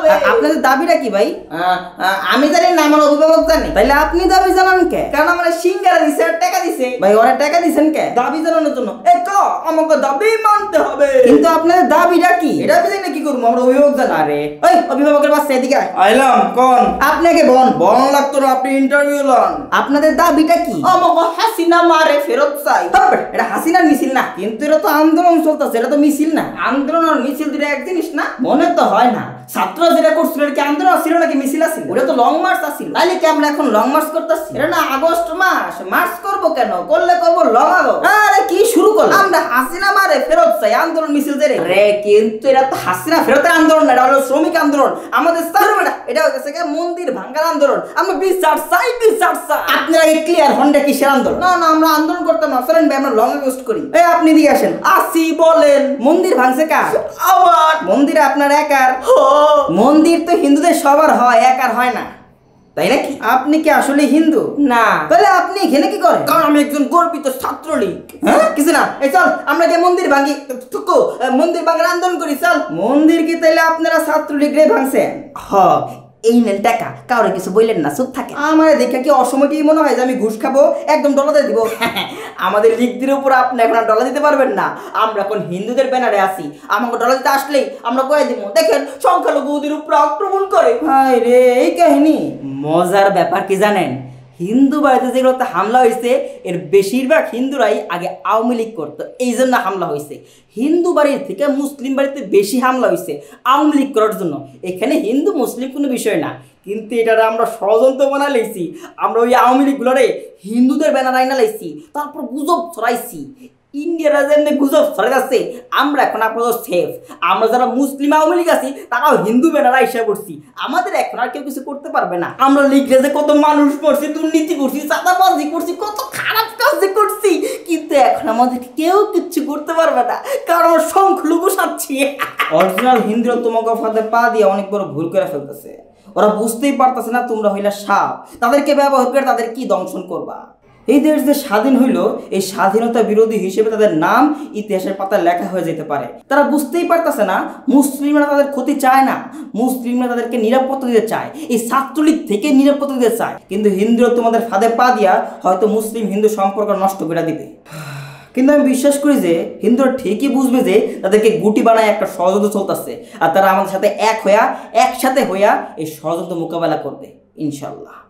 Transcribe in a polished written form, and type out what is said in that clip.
হবে। আপনাদের দাবিটা কি ভাই? আমি জানি না, আমার অভিভাবক জানে। তাইলে আপনি দাবি জানান কে? কারণ আমার সিঙ্গারা দিছে আর টাকা দিছে। ভাই ওরা টাকা দিছেন কে? দাবি জানানোর জন্য। এই তো আমাকে দাবি মানতে হবে। কিন্তু আপনাদের দাবিটা কি? এটা বুঝি না কি করব, আমরা অভিভাবক জানা। আরে ওই অভিভাবকের বাচ্চা এদিকে আয়। আইলাম কোন? আপনাকে বন লাগতো না, আপনি ইন্টারভিউ লন। আপনাদের দাবিটা কি? আমাকে হাসিনা মারে ফেরত চাই। এটা হাসিনার মিছিল না, কিন্তু এটা তো আন্দোলন চলতেছে, এটা তো মিছিল না। আন্দোলন আর মিছিল দুটো এক জিনিস না, মনে তো হয় না। ছাত্ররা যেটা করছিল এটা কি আন্দোলন ছিল নাকি মিছিল আছিল? ওটা তো লং মার্চ আছিল। তাইলে কি আমরা এখন লং মার্চ করতেছি? এটা না আগস্ট মাস, মার্চ করব কেন? করলে করব লং আগস্ট। আরে কি শুরু করলাম? আমরা হাসিনা মারে ফেরত চাই আন্দোলন মিছিল জেরে। রে কিন্তু এটা তো হাসিনা ফেরতের আন্দোলন না, এটা হলো শ্রমিক আন্দোলন। আমাদের স্যার এটা হচ্ছে কি মন্দির ভাঙার আন্দোলন। আমরা বিচার চাই, বিচার চাই। আপনারা কি ক্লিয়ার হন্ডা কিসের আন্দোলন? না না, আমরা আন্দোলন করতাম না, চলেন ভাই আমরা লং আগস্ট করি। এই আপনি দিয়ে আসেন। আসি বলেন। মন্দির ভাঙছে কার? আবার মন্দিরে আপনার একার? মন্দির তো হিন্দুদের সবার হয়, একার হয় না, তাই নাকি? আপনি কি আসলে হিন্দু? না। তাহলে আপনি এখানে কি করেন? কারণ আমি একজন গর্বিত ছাত্রলীগ। হ্যাঁ কিছু না, এই চল আমরা যে মন্দির ভাঙি, মন্দির ভাঙার আন্দোলন করি, চল। মন্দির কি তাইলে আপনারা ছাত্রলীগ রে ভাঙছেন? হ। এই নেন টাকা, কাউরে কিছু বললেন না, চুপ থাকে। আমার দেখে কি অসময়টি মনে হয় যে আমি ঘুষ খাবো, একদম ডলা দিয়ে দিব। আমাদের লিগদের উপর আপনি এখন ডলা দিতে পারবেন না, আমরা এখন হিন্দুদের ব্যানারে আছি। আমাকে ডলা দিতে আসলেই আমরা কয়ে দিব, দেখেন সংখ্যালঘুদের উপর আক্রমণ করে। হাই রে, এই কাহিনী। মজার ব্যাপার কি জানেন? হিন্দু বাড়িতে যেগুলোতে হামলা হয়েছে এর বেশিরভাগ হিন্দুরাই আগে আওয়ামী লীগ করতো, এই জন্য হামলা হয়েছে। হিন্দু বাড়ির থেকে মুসলিম বাড়িতে বেশি হামলা হয়েছে আওয়ামী লীগ করার জন্য। এখানে হিন্দু মুসলিম কোনো বিষয় না, কিন্তু এটা আমরা ষড়যন্ত্র বানা লাইছি। আমরা ওই আওয়ামী লীগগুলোরে হিন্দুদের ব্যানার আইনা লাইছি, তারপর গুজব ছড়াইছি। ইন্ডিয়ারা যেমনি গুজব ছড়াই যাচ্ছে, আমরা এখন আপাতত সেফ। আমরা যারা মুসলিম আওয়ামী লীগ আছি তারাও হিন্দু ব্যানার আইসা করছি, আমাদের এখন আর কেউ কিছু করতে পারবে না। আমরা লিখলে যে কত মানুষ করছি, দুর্নীতি করছি, চাঁদাবাজি করছি, কত খারাপ কাজ করছি, কিন্তু এখন আমাদেরকে কেউ কিচ্ছু করতে পারবে না, কারণ সংখ্যালঘু সাচ্ছি। অরিজিনাল হিন্দুরা তোমাকে ফাঁদে পা দিয়ে অনেক বড় ভুল করে ফেলতেছে। ওরা বুঝতেই পারতেছে না তোমরা হইলা সাপ, তাদেরকে ব্যবহার করে তাদের কি দংশন করবা। এই দেশ যে স্বাধীন হইল, এই স্বাধীনতা বিরোধী হিসেবে তাদের নাম ইতিহাসের পাতায় লেখা হয়ে যেতে পারে। তারা বুঝতেই পারতেছে না মুসলিমরা তাদের ক্ষতি চায় না, মুসলিমরা তাদেরকে নিরাপত্তা দিতে চায়, এই ছাত্রলীগ থেকে নিরাপত্তা দিতে চায়। কিন্তু হিন্দুরা তোমাদের ফাঁদে পা দিয়া হয়তো মুসলিম হিন্দু সম্পর্ক নষ্ট করে দিবে। কিন্তু আমি বিশ্বাস করি যে হিন্দুরা ঠিকই বুঝবে যে তাদেরকে গুটি বানায় একটা ষড়যন্ত্র চলতেছে, আর তারা আমাদের সাথে একসাথে হইয়া এই ষড়যন্ত্র মোকাবেলা করবে ইনশাল্লাহ।